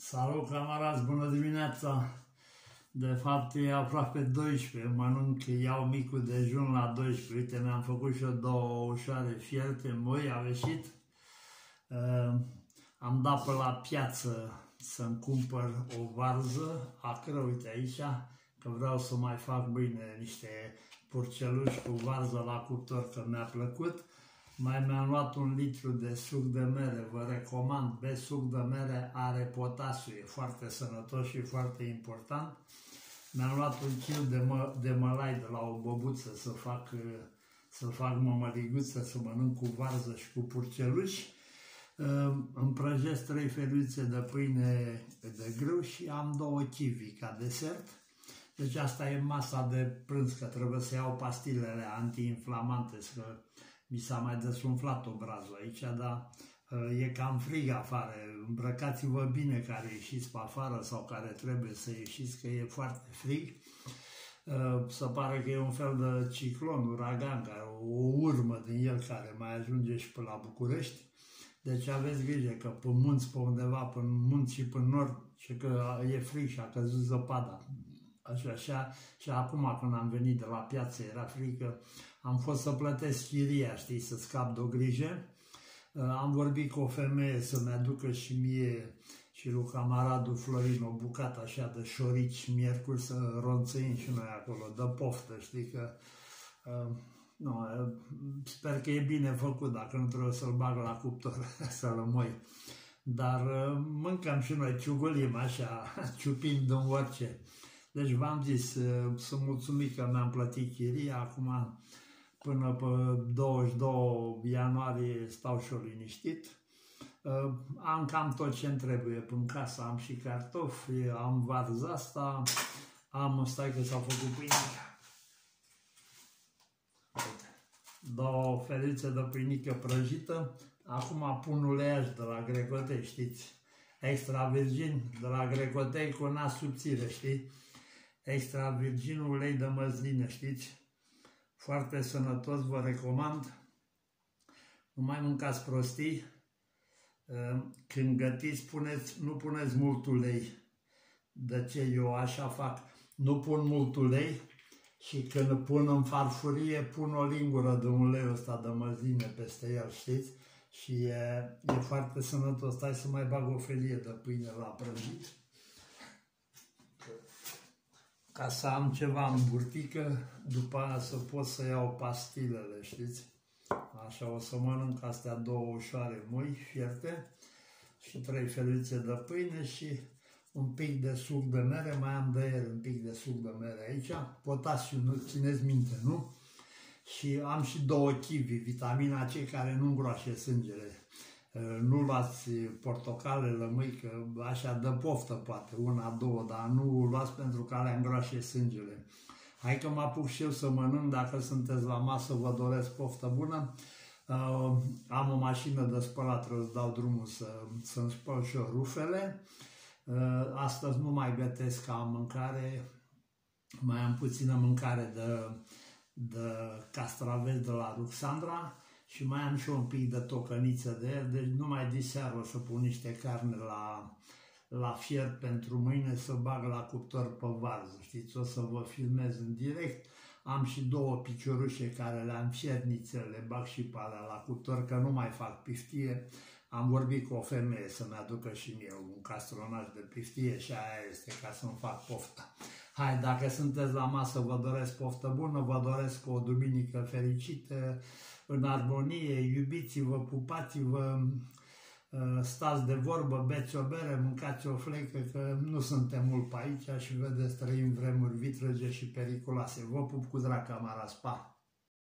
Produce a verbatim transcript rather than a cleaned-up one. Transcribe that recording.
Salut, camarazi, bună dimineața! De fapt e aproape douăsprezece, mănânc, iau micul dejun la douăsprezece. Uite, mi-am făcut și eu două ușoare fierte, moi, au ieșit. Uh, am dat pe la piață să-mi cumpăr o varză acră, uite aici, că vreau să mai fac mâine niște purceluși cu varză la cuptor, că mi-a plăcut. Mai mi-am luat un litru de suc de mere, vă recomand, beți suc de mere, are potasiu, e foarte sănătos și foarte important. Mi-am luat un kil de, mă, de mălai de la o băbuță să fac, să fac mămăliguță, să mănânc cu varză și cu purceluși. Îmi prăjesc trei feluțe de pâine de grâu și am două kiwi ca desert. Deci asta e masa de prânz, că trebuie să iau pastilele antiinflamante, că mi s-a mai desumflat obrazul aici, dar e cam frig afară. Îmbrăcați-vă bine care ieșiți pe afară sau care trebuie să ieșiți, că e foarte frig. Se pare că e un fel de ciclon, uragan, care, o urmă din el care mai ajunge și până la București. Deci aveți grijă că pe munți, pe undeva, pe munți și pe nord, și că e frig și a căzut zăpada. Așa, așa, și acum când am venit de la piață, era frică, am fost să plătesc chiria, știi, să scap de o grijă. Am vorbit cu o femeie să-mi aducă și mie și lui camaradul Florin o bucată așa de șorici miercuri să ronțăim și noi acolo, de poftă, știi, că uh, nu, sper că e bine făcut, dacă nu trebuie să-l bag la cuptor, să-l moi. Dar uh, mâncăm și noi, ciugulim așa, ciupim din orice. Deci v-am zis, sunt mulțumit că mi-am plătit chiria, acum până pe douăzeci și doi ianuarie stau și-o liniștit. Am cam tot ce-mi trebuie în casă, am și cartofi, am varză asta, am, stai că s-au făcut pâine. Două felițe de pâinică prăjită, acum pun uleiaș de la Grecotei, știți? Extra virgin, de la Grecotei cu nas subțire, știi? Extra virgin, ulei de măsline, știți? Foarte sănătos, vă recomand. Nu mai mâncați prostii. Când gătiți, puneți, nu puneți mult ulei. De ce eu așa fac? Nu pun mult ulei și când pun în farfurie, pun o lingură de ulei ăsta de măsline peste el, știți? Și e, e foarte sănătos. Stai să mai bag o felie de pâine la prăjit, ca să am ceva în burtică, după aia să pot să iau pastilele, știți? Așa o să mănânc astea două ușoare moi, fierte, și trei feluțe de pâine și un pic de suc de mere, mai am de el un pic de suc de mere aici, potasiu, nu țineți minte, nu? Și am și două kiwi, vitamina C care nu îngroașe sângele. Nu luați portocale, lămâi, că așa de poftă poate, una, două, dar nu luați pentru că alea îngroașe sângele. Hai că mă apuc și eu să mănânc, dacă sunteți la masă vă doresc poftă bună. Uh, am o mașină de spălat, trebuie să dau drumul să, să-mi spăl și eu rufele. Uh, astăzi nu mai gătesc ca mâncare, mai am puțină mâncare de, de castraveți de la Ruxandra. Și mai am și un pic de tocăniță de el, deci numai diseară o să pun niște carne la, la fier pentru mâine să bag la cuptor pe varză, știți, o să vă filmez în direct. Am și două piciorușe care le-am fiernițe, le bag și pe alea la cuptor, că nu mai fac piftie. Am vorbit cu o femeie să-mi aducă și mie un castronaj de piftie și aia este ca să-mi fac poftă. Hai, dacă sunteți la masă, vă doresc poftă bună, vă doresc o duminică fericită, în armonie, iubiți-vă, pupați-vă, stați de vorbă, beți o bere, mâncați o flecă, că nu suntem mult pe aici și vedeți, trăim vremuri vitrege și periculoase. Vă pup cu drag, camarazi, pa!